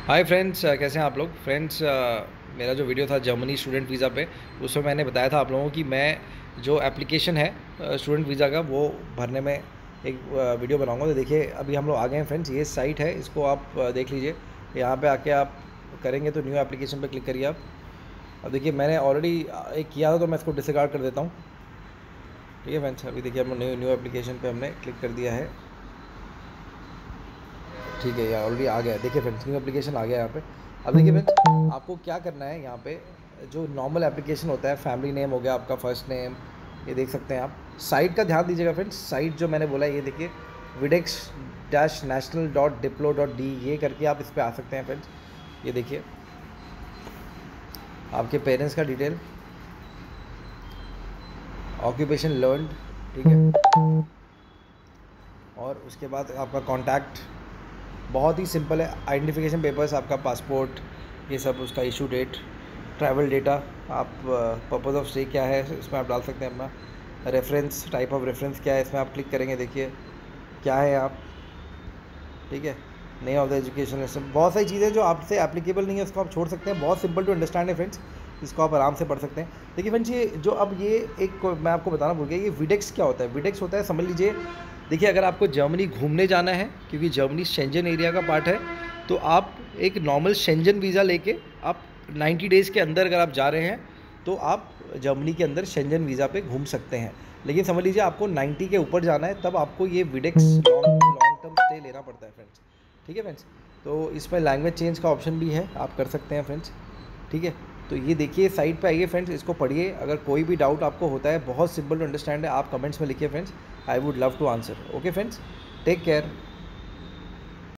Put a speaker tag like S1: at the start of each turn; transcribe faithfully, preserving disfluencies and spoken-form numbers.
S1: Hi friends, कैसे हैं आप लोग। फ्रेंड्स, मेरा जो वीडियो था जर्मनी स्टूडेंट वीज़ा पे, उसमें मैंने बताया था आप लोगों की मैं जो एप्लीकेशन है स्टूडेंट वीज़ा का वो भरने में एक अ, वीडियो बनाऊंगा। तो देखिए अभी हम लोग आ गए हैं फ्रेंड्स, ये साइट है, इसको आप अ, देख लीजिए। यहाँ पे आके आप करेंगे तो न्यू एप्लीकेशन पे क्लिक करिए आप। अब देखिए मैंने ऑलरेडी एक किया था तो मैं इसको डिसकार्ड कर देता हूँ। ठीक है फ्रेंड्स, अभी देखिए हम न्यू न्यू एप्लीकेशन पे हमने क्लिक कर दिया है। ठीक है, यार ऑलरेडी आ गया है। देखिए फ्रेंड्स, न्यू एप्लीकेशन आ गया है यहाँ पे। अब देखिए फ्रेंड्स, आपको क्या करना है यहाँ पे, जो नॉर्मल एप्लीकेशन होता है, फैमिली नेम हो गया आपका, फर्स्ट नेम, ये देख सकते हैं आप। साइट का ध्यान दीजिएगा फ्रेंड्स, साइट जो मैंने बोला है ये देखिए, Videx dash national dot diplo dot D, ये करके आप इस पर आ सकते हैं फ्रेंड्स। ये देखिए आपके पेरेंट्स का डिटेल, ऑक्यूपेशन लर्नड, ठीक है, और उसके बाद आपका कॉन्टैक्ट बहुत ही सिंपल है। आइडेंटिफिकेशन पेपर्स, आपका पासपोर्ट, ये सब, उसका इशू डेट, ट्रैवल डेटा, आप पर्पज़ ऑफ स्टे क्या है इसमें आप डाल सकते हैं अपना, रेफरेंस, टाइप ऑफ रेफरेंस क्या है इसमें आप क्लिक करेंगे, देखिए क्या है आप, ठीक है, name of the education system, बहुत सारी चीज़ें जो आपसे एप्लीकेबल नहीं है उसको आप छोड़ सकते हैं। बहुत सिंपल टू अंडरस्टैंड है फ्रेंड्स, इसको आप आराम से पढ़ सकते हैं। देखिए फ्रेंड्स, ये जो अब ये एक मैं आपको बताना भूल गया, ये विडेक्स क्या होता है। विडेक्स होता है, समझ लीजिए, देखिए अगर आपको जर्मनी घूमने जाना है, क्योंकि जर्मनी शेंजन एरिया का पार्ट है, तो आप एक नॉर्मल शेंजन वीज़ा लेके आप नाइन्टी डेज़ के अंदर अगर आप जा रहे हैं तो आप जर्मनी के अंदर शेंजन वीज़ा पे घूम सकते हैं। लेकिन समझ लीजिए आपको नाइन्टी के ऊपर जाना है, तब आपको ये Videx long long term stay लेना पड़ता है फ्रेंड्स। ठीक है फ्रेंड्स, तो इसमें लैंग्वेज चेंज का ऑप्शन भी है, आप कर सकते हैं फ्रेंड्स। ठीक है, तो ये देखिए साइट पे आइए फ्रेंड्स, इसको पढ़िए। अगर कोई भी डाउट आपको होता है, बहुत सिंपल टू अंडरस्टैंड है, आप कमेंट्स में लिखिए friends, I would love to answer. Okay friends, take care.